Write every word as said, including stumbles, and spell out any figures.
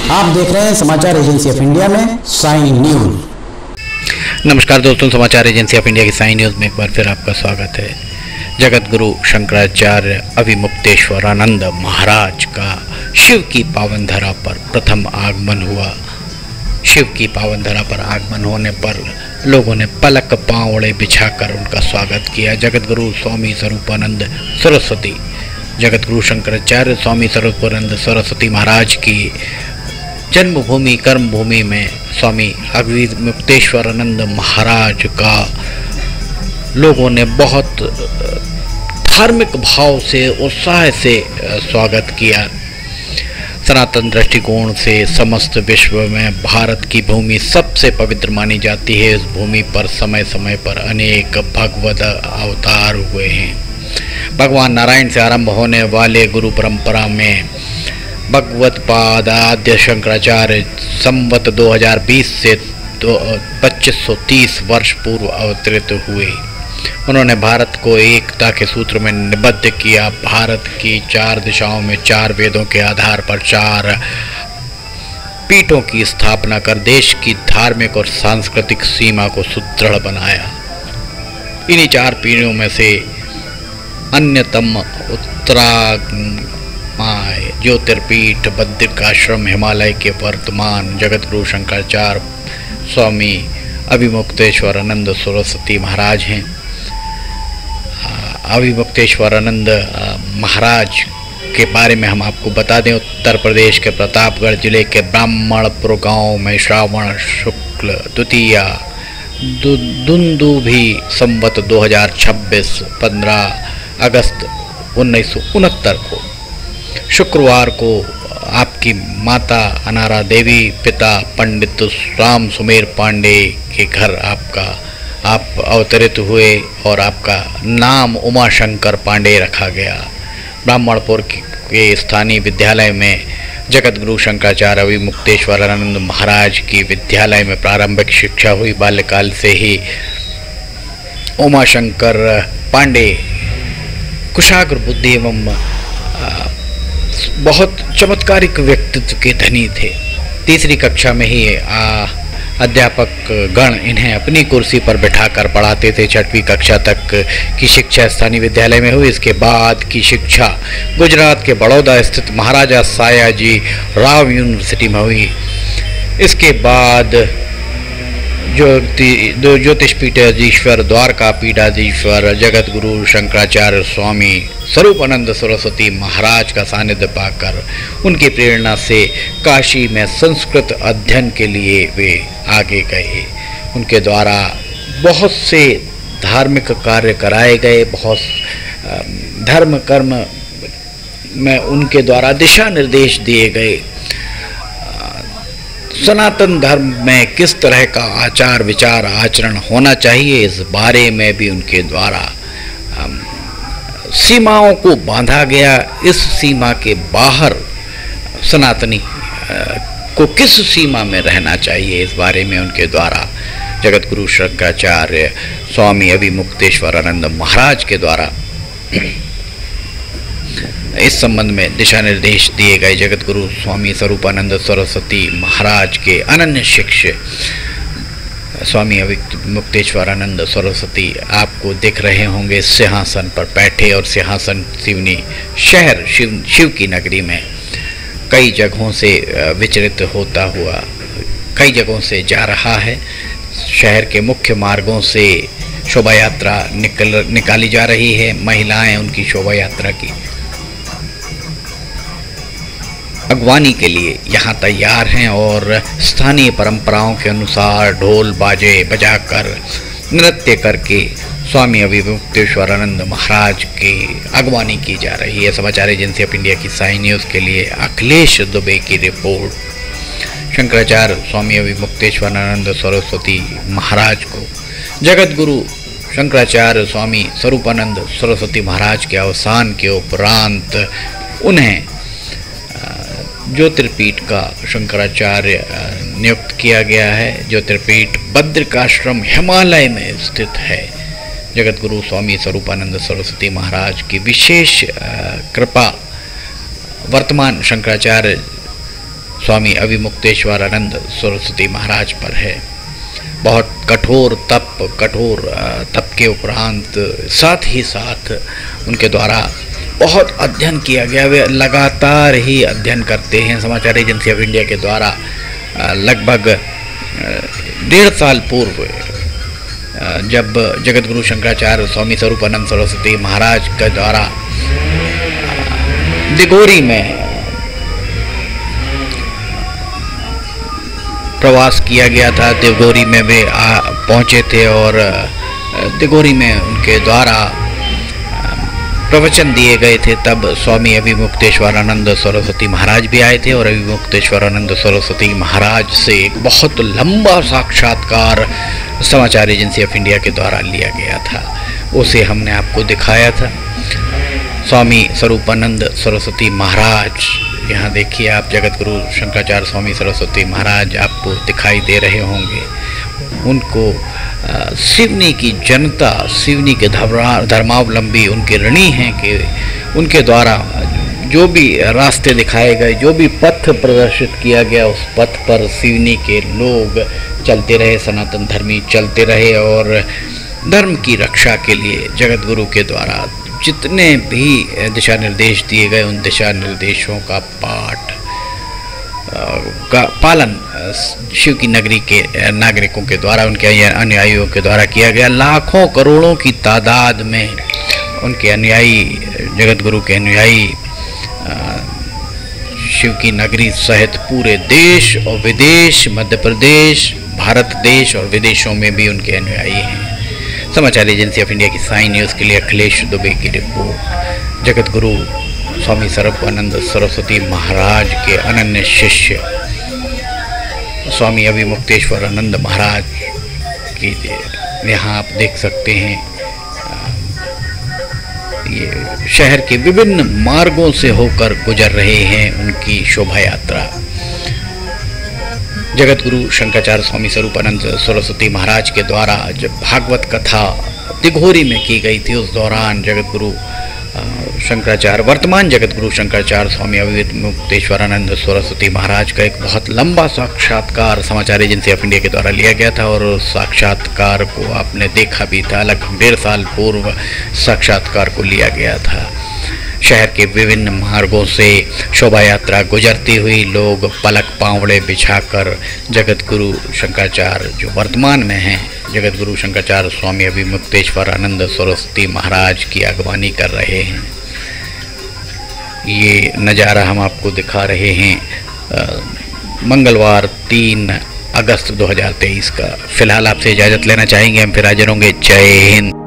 आप देख रहे हैं समाचार एजेंसी ऑफ इंडिया में साई न्यूज। नमस्कार दोस्तों, समाचार एजेंसी ऑफ इंडिया की साई न्यूज में एक बार फिर आपका स्वागत है। जगत गुरु शंकराचार्य अभिमुक्तेश्वरानंद महाराज का शिव की पावन धरा पर प्रथम आगमन हुआ। शिव की पावन धरा पर आगमन होने पर लोगों ने पलक पांवड़े बिछाकर उनका स्वागत किया। जगत गुरु स्वामी स्वरूपानंद सरस्वती जगत गुरु शंकराचार्य स्वामी स्वरूपानंद सरस्वती महाराज की जन्मभूमि कर्मभूमि में स्वामी अभिमुक्तेश्वरानंद महाराज का लोगों ने बहुत धार्मिक भाव से उत्साह से स्वागत किया। सनातन दृष्टिकोण से समस्त विश्व में भारत की भूमि सबसे पवित्र मानी जाती है। इस भूमि पर समय समय पर अनेक भगवत अवतार हुए हैं। भगवान नारायण से आरंभ होने वाले गुरु परंपरा में भगवत पाद आद्य शंकराचार्य संवत दो हज़ार बीस से पच्चीस सौ तीस वर्ष पूर्व अवतरित हुए। उन्होंने भारत को एकता के सूत्र में निबद्ध किया। भारत की चार दिशाओं में चार वेदों के आधार पर चार पीठों की स्थापना कर देश की धार्मिक और सांस्कृतिक सीमा को सुदृढ़ बनाया। इन्हीं चार पीढ़ियों में से अन्यतम उत्तरामाय ज्योतिर्पीठ बद्रिकाश्रम हिमालय के वर्तमान जगत गुरु शंकराचार्य स्वामी अभिमुक्तेश्वरानंद सरस्वती महाराज हैं। अभिमुक्तेश्वरानंद महाराज के बारे में हम आपको बता दें, उत्तर प्रदेश के प्रतापगढ़ जिले के ब्राह्मणपुर गांव में श्रावण शुक्ल द्वितीया दुंदुभी संवत दो हज़ार छब्बीस पंद्रह अगस्त उन्नीस सौ उनहत्तर को शुक्रवार को आपकी माता अनारा देवी, पिता पंडित राम सुमेर पांडे के घर आपका आप अवतरित हुए और आपका नाम उमाशंकर पांडे रखा गया। ब्राह्मणपुर के स्थानीय विद्यालय में जगत गुरु शंकराचार्य अभिमुक्तेश्वरानंद महाराज की विद्यालय में प्रारंभिक शिक्षा हुई। बाल्यकाल से ही उमाशंकर पांडे कुशाग्र बुद्धि एवं बहुत चमत्कारिक व्यक्तित्व के धनी थे। तीसरी कक्षा में ही आ, अध्यापक गण इन्हें अपनी कुर्सी पर बिठाकर पढ़ाते थे। छठवीं कक्षा तक की शिक्षा स्थानीय विद्यालय में हुई। इसके बाद की शिक्षा गुजरात के बड़ौदा स्थित महाराजा सायाजी राव यूनिवर्सिटी में हुई। इसके बाद ज्योति ज्योतिष पीठाधीश्वर द्वारका पीठाधीश्वर जगत गुरु शंकराचार्य स्वामी स्वरूपानंद सरस्वती महाराज का सानिध्य पाकर उनकी प्रेरणा से काशी में संस्कृत अध्ययन के लिए वे आगे गए। उनके द्वारा बहुत से धार्मिक कार्य कराए गए। बहुत धर्म कर्म में उनके द्वारा दिशा निर्देश दिए गए। सनातन धर्म में किस तरह का आचार विचार आचरण होना चाहिए, इस बारे में भी उनके द्वारा सीमाओं को बांधा गया। इस सीमा के बाहर सनातनी को किस सीमा में रहना चाहिए, इस बारे में उनके द्वारा जगत गुरु शंकराचार्य स्वामी अभिमुक्तेश्वरानंद महाराज के द्वारा इस संबंध में दिशा निर्देश दिए गए। जगत गुरु स्वामी स्वरूपानंद सरस्वती महाराज के अनन्य शिष्य स्वामी अभिमुक्तेश्वरानंद सरस्वती आपको दिख रहे होंगे सिंहासन पर बैठे, और सिंहासन सिवनी शहर शिव शिव की नगरी में कई जगहों से विचरित होता हुआ कई जगहों से जा रहा है। शहर के मुख्य मार्गों से शोभा यात्रा निकल निकाली जा रही है। महिलाएं उनकी शोभा यात्रा की अगवानी के लिए यहाँ तैयार हैं और स्थानीय परंपराओं के अनुसार ढोल बाजे बजाकर नृत्य करके स्वामी अभिमुक्तेश्वरानंद महाराज की अगवानी की जा रही है। समाचार एजेंसी ऑफ इंडिया की साई न्यूज़ के लिए अखिलेश दुबे की रिपोर्ट। शंकराचार्य स्वामी अभिमुक्तेश्वरानंद सरस्वती महाराज को जगत गुरु शंकराचार्य स्वामी स्वरूपानंद सरस्वती महाराज के अवसान के उपरांत उन्हें ज्योतिर्पीठ का शंकराचार्य नियुक्त किया गया है। ज्योतिर्पीठ बद्रिकाश्रम हिमालय में स्थित है। जगत गुरु स्वामी स्वरूपानंद सरस्वती महाराज की विशेष कृपा वर्तमान शंकराचार्य स्वामी अभिमुक्तेश्वरानंद सरस्वती महाराज पर है। बहुत कठोर तप कठोर तप के उपरांत साथ ही साथ उनके द्वारा बहुत अध्ययन किया गया। वे लगातार ही अध्ययन करते हैं। समाचार एजेंसी ऑफ इंडिया के द्वारा लगभग डेढ़ साल पूर्व जब जगत गुरु शंकराचार्य स्वामी स्वरूपानंद सरस्वती महाराज के द्वारा दिघोरी में प्रवास किया गया था, दिघोरी में वे पहुंचे थे और दिघोरी में उनके द्वारा प्रवचन दिए गए थे। तब स्वामी अभिमुक्तेश्वरानंद सरस्वती महाराज भी आए थे और अभिमुक्तेश्वरानंद सरस्वती महाराज से एक बहुत लंबा साक्षात्कार समाचार एजेंसी ऑफ इंडिया के द्वारा लिया गया था। उसे हमने आपको दिखाया था। स्वामी स्वरूपानंद सरस्वती महाराज, यहाँ देखिए आप, जगत गुरु शंकराचार्य स्वामी सरस्वती महाराज आपको दिखाई दे रहे होंगे। उनको सिवनी की जनता, सिवनी के धर्मावलंबी उनके ऋणी हैं कि उनके द्वारा जो भी रास्ते दिखाए गए, जो भी पथ प्रदर्शित किया गया, उस पथ पर सिवनी के लोग चलते रहे, सनातन धर्मी चलते रहे और धर्म की रक्षा के लिए जगत गुरु के द्वारा जितने भी दिशा निर्देश दिए गए, उन दिशा निर्देशों का पाठ का पालन शिव की नगरी के नागरिकों के द्वारा, उनके अनुयायियों के द्वारा किया गया। लाखों करोड़ों की तादाद में उनके अनुयायी, जगत गुरु के अनुयायी शिव की नगरी सहित पूरे देश और विदेश, मध्य प्रदेश, भारत देश और विदेशों में भी उनके अनुयायी हैं। समाचार एजेंसी ऑफ इंडिया की साइन न्यूज़ के लिए अखिलेश दुबे की रिपोर्ट। जगत गुरु स्वामी स्वरूपानंद सरस्वती महाराज के अनन्य शिष्य स्वामी अभिमुक्तेश्वरानंद महाराज की यहाँ आप देख सकते हैं, ये शहर के विभिन्न मार्गों से होकर गुजर रहे हैं उनकी शोभा यात्रा। जगत गुरु शंकराचार्य स्वामी स्वरूपानंद सरस्वती महाराज के द्वारा जब भागवत कथा दिघोरी में की गई थी, उस दौरान जगत गुरु शंकराचार्य, वर्तमान जगत गुरु शंकराचार्य स्वामी अभिमुक्तेश्वरानंद सरस्वती महाराज का एक बहुत लंबा साक्षात्कार समाचार एजेंसी ऑफ इंडिया के द्वारा लिया गया था और उस साक्षात्कार को आपने देखा भी था। लगभग डेढ़ साल पूर्व साक्षात्कार को लिया गया था। शहर के विभिन्न मार्गों से शोभा यात्रा गुजरती हुई लोग पलक पांवड़े बिछाकर जगत गुरु शंकराचार्य जो वर्तमान में हैं, जगत गुरु शंकराचार्य स्वामी अभिमुक्तेश्वरानंद सरस्वती महाराज की अगवानी कर रहे हैं। ये नज़ारा हम आपको दिखा रहे हैं मंगलवार तीन अगस्त दो हज़ार तेईस का। फिलहाल आपसे इजाज़त लेना चाहेंगे, हम फिर हाजिर होंगे। जय हिंद।